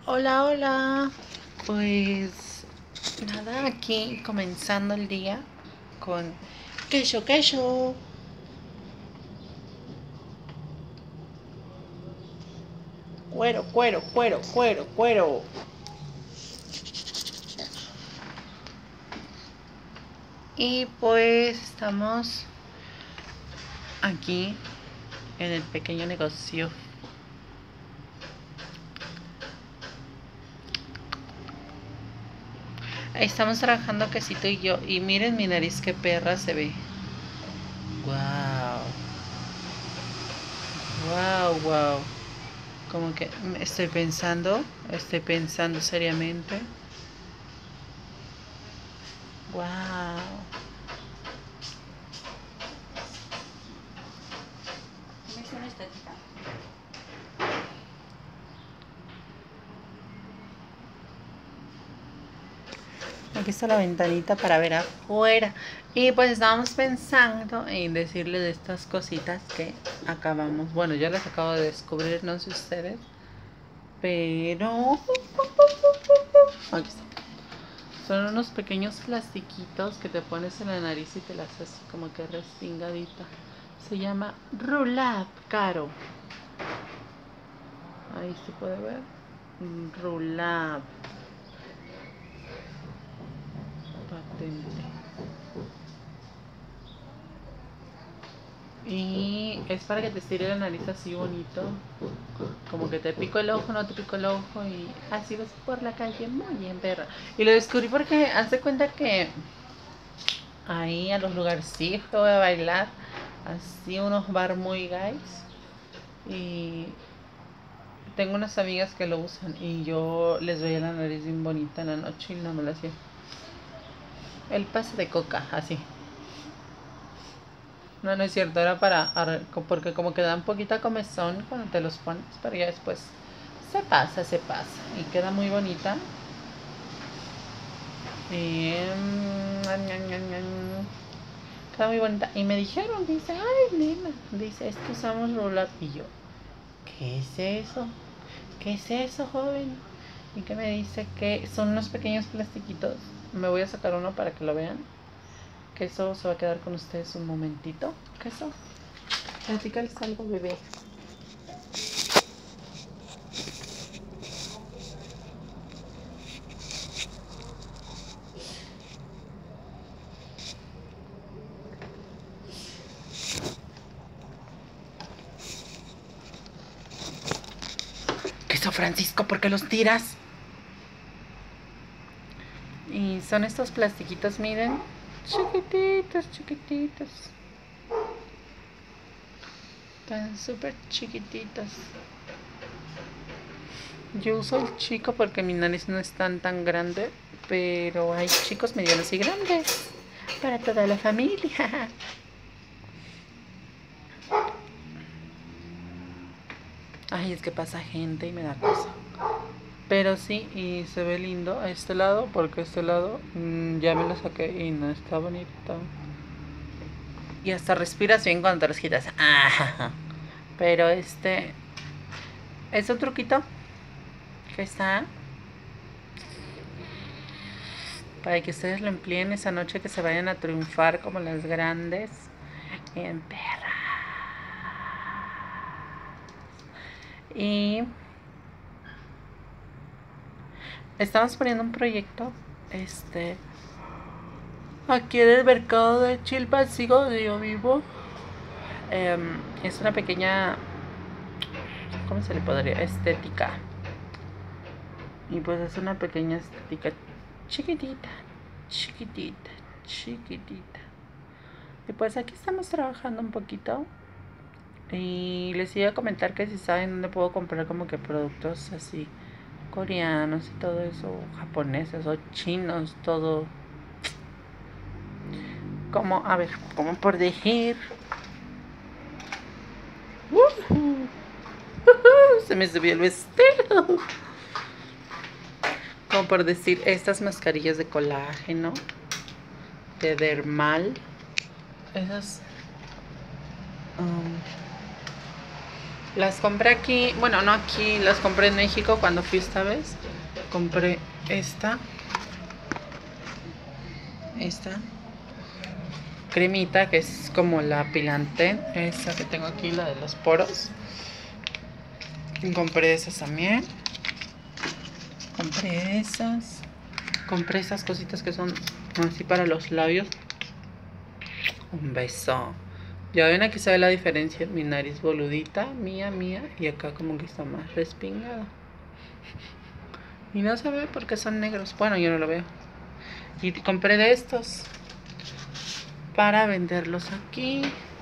Hola, hola. Pues nada, aquí comenzando el día con queso, queso. Cuero, cuero, cuero, cuero, cuero. Y pues estamos aquí en el pequeño negocio. Estamos trabajando quesito y yo. Y miren mi nariz, qué perra se ve. Wow. Wow, wow. Como que estoy pensando seriamente. Wow. Es una estética. Aquí está la ventanita para ver afuera. Y pues estábamos pensando en decirles de estas cositas que acabamos. Bueno, yo las acabo de descubrir, no sé ustedes. Pero aquí está. Son unos pequeños plastiquitos que te pones en la nariz y te las haces así como que respingadita. Se llama Rulab Caro. Ahí se puede ver. Rulab. Patente. Y es para que te estire la nariz así bonito. Como que te pico el ojo, no te pico el ojo. Y así vas por la calle muy bien, perra. Y lo descubrí porque hace cuenta que ahí a los lugarcitos voy a bailar. Así unos bar muy guys. Y tengo unas amigas que lo usan. Y yo les veía la nariz bien bonita en la noche y no me la hacía. El pase de coca, así. No, no es cierto, era para. Porque como que dan poquita comezón cuando te los pones, pero ya después se pasa, se pasa. Y queda muy bonita. Y, queda muy bonita. Y me dijeron, dice, ay, nena, dice, es que usamos roll-up. Y yo, ¿qué es eso? ¿Qué es eso, joven? Y que me dice que son unos pequeños plastiquitos. Me voy a sacar uno para que lo vean. Que eso se va a quedar con ustedes un momentito. ¿Qué eso? Platícales algo, bebé. ¿Qué eso, Francisco? ¿Por qué los tiras? Y son estos plastiquitos, miren. Chiquititos, chiquititos. Están súper chiquititos. Yo uso el chico porque mi nariz no es tan grande. Pero hay chicos medianos y grandes. Para toda la familia. Ay, es que pasa gente y me da cosa. Pero sí, y se ve lindo a este lado, porque este lado ya me lo saqué y no está bonito. Y hasta respiras bien cuando te los quitas. Pero es un truquito que está para que ustedes lo empleen esa noche, que se vayan a triunfar como las grandes en perra. Y estamos poniendo un proyecto aquí en el mercado de Chilpancingo, donde yo vivo. Es una pequeña, ¿cómo se le podría? Estética. Y pues es una pequeña estética chiquitita, chiquitita, chiquitita. Y pues aquí estamos trabajando un poquito. Y les iba a comentar que si saben dónde puedo comprar como que productos así coreanos y todo eso, japoneses o chinos, todo. Como, a ver, como por decir. Se me subió el vestido. Como por decir, estas mascarillas de colágeno, de dermal. Esas Las compré aquí, bueno, no aquí, las compré en México cuando fui esta vez. Compré esta cremita que es como la Pilantén, esa que tengo aquí, la de los poros. Compré esas también. Compré esas cositas que son así para los labios. Un beso. Ya ven, aquí se ve la diferencia. Mi nariz boludita, mía, y acá como que está más respingada. Y no se ve porque son negros. Bueno, yo no lo veo. Y compré de estos para venderlos aquí.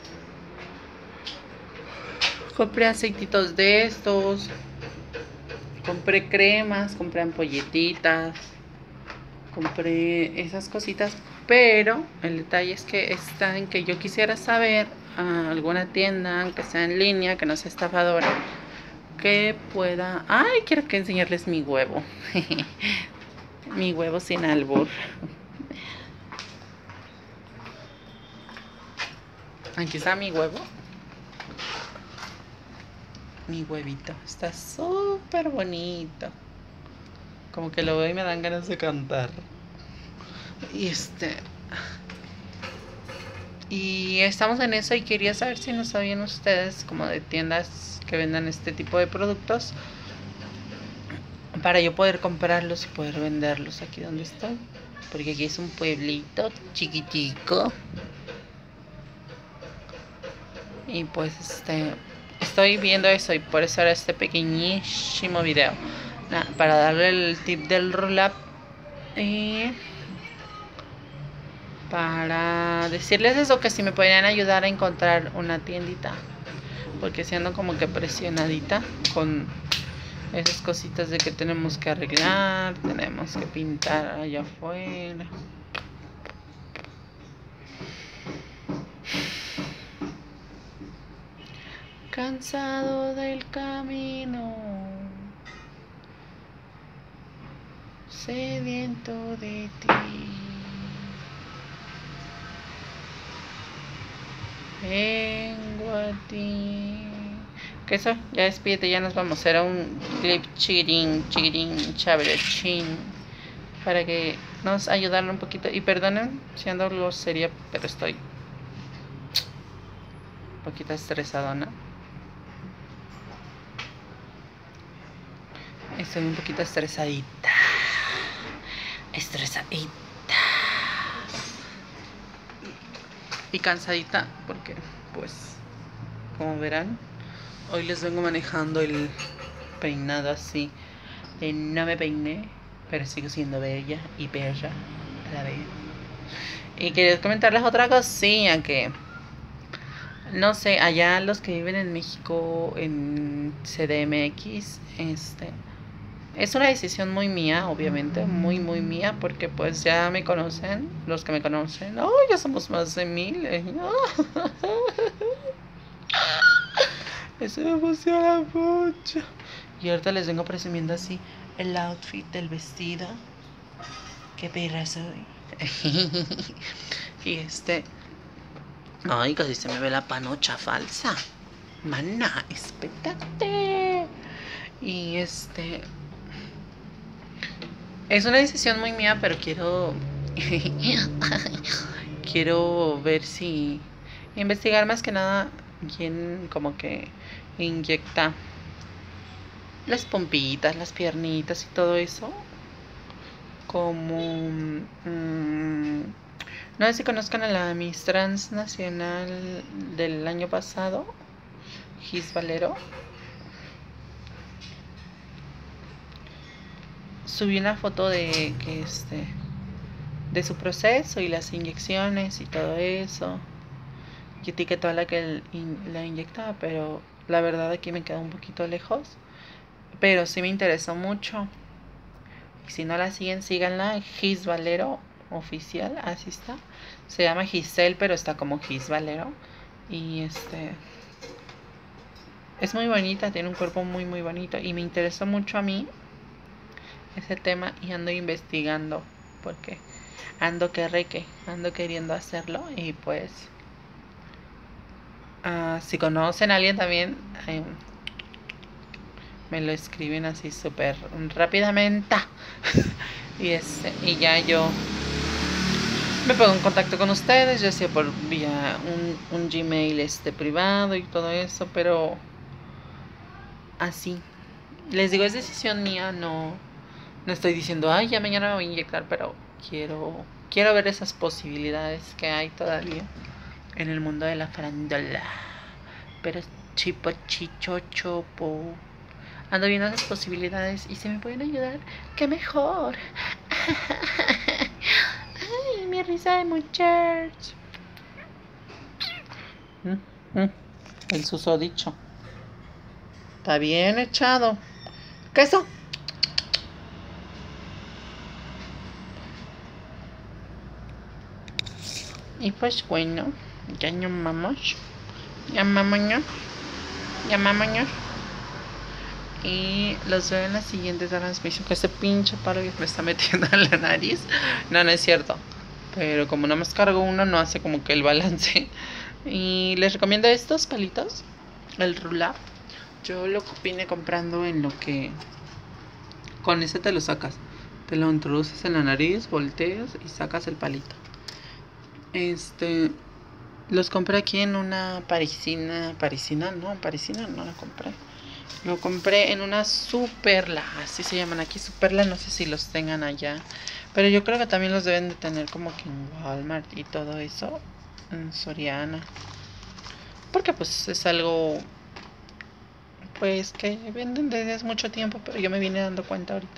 Compré aceititos de estos. Compré cremas, compré ampolletitas. Compré esas cositas. Pero el detalle es que está en que yo quisiera saber alguna tienda que sea en línea, que no sea estafadora, que pueda... Ay, quiero que enseñarles mi huevo. Mi huevo sin albur. Aquí está mi huevo. Mi huevito. Está súper bonito. Como que lo veo y me dan ganas de cantar. Y estamos en eso y quería saber si no sabían ustedes como de tiendas que vendan este tipo de productos para yo poder comprarlos y poder venderlos aquí donde estoy. Porque aquí es un pueblito chiquitico. Y pues estoy viendo eso y por eso era este pequeñísimo video. Para darle el tip del roll-up y para decirles eso, que si me podrían ayudar a encontrar una tiendita, porque siendo como que presionadita con esas cositas de que tenemos que arreglar, tenemos que pintar allá afuera. Cansado del camino, sediento de ti. Vengo a ti. Que eso, ya despídete, ya nos vamos. Era un clip chiquitín, chabrechin, para que nos ayudaran un poquito. Y perdonen si ando algo seria, pero estoy un poquito estresadona. Estoy un poquito estresadita. Y cansadita porque, pues, como verán, hoy les vengo manejando el peinado así. No me peiné, pero sigo siendo bella y bella a la vez. Y quería comentarles otra cosilla que... No sé, allá los que viven en México, en CDMX, es una decisión muy mía, obviamente, muy mía, porque pues ya me conocen, los que me conocen. Oh, ya somos más de 1000. Eso me emociona mucho. Y ahorita les vengo presumiendo así el outfit del vestido. Qué perra soy. Y ay, casi se me ve la panocha falsa. Mana, espérate. Y es una decisión muy mía, pero quiero ver si investigar más que nada quién como que inyecta las pompitas, las piernitas y todo eso. Como no sé si conozcan a la Miss Transnacional del año pasado, Gis Valero. Subí una foto de que de su proceso y las inyecciones y todo eso. Y etiquetó a la que la inyectaba, pero la verdad aquí me queda un poquito lejos. Pero sí me interesó mucho. Y si no la siguen, síganla. Gis Valero oficial, así está. Se llama Giselle, pero está como Gis Valero. Y es muy bonita, tiene un cuerpo muy bonito. Y me interesó mucho a mí ese tema y ando investigando porque ando queriendo hacerlo. Y pues si conocen a alguien también me lo escriben así súper rápidamente. Y ya yo me pongo en contacto con ustedes, ya sea por vía un Gmail privado y todo eso, pero así. Les digo, es decisión mía, no estoy diciendo, ay, ya mañana me voy a inyectar, pero quiero ver esas posibilidades que hay todavía en el mundo de la farándula. Pero chipo, chicho, chopo. Ando viendo esas posibilidades y si me pueden ayudar, ¡qué mejor! Ay, mi risa de muchacho. El susodicho. Está bien echado. ¿Queso? Y pues bueno, ya llamamos. Y los veo en la siguiente transmisión. Que ese pinche palo que me está metiendo en la nariz. No es cierto. Pero como no me cargo uno, no hace como que el balance. Y les recomiendo estos palitos. El Rulab. Yo lo vine comprando en lo que... Con ese te lo sacas. Te lo introduces en la nariz, volteas y sacas el palito. Los compré aquí en una parisina no la compré. Lo compré en una Superla, así se llaman aquí, Superla, no sé si los tengan allá. Pero yo creo que también los deben de tener como que en Walmart y todo eso, en Soriana. Porque pues es algo pues que venden desde hace mucho tiempo, pero yo me vine dando cuenta ahorita.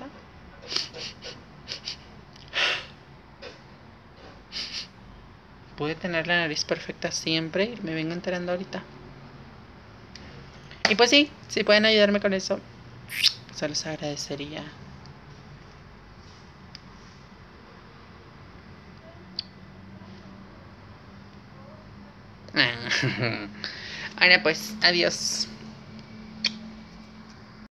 Pude tener la nariz perfecta siempre y me vengo enterando ahorita. Y pues sí, si pueden ayudarme con eso, se los agradecería. Ahora pues, adiós.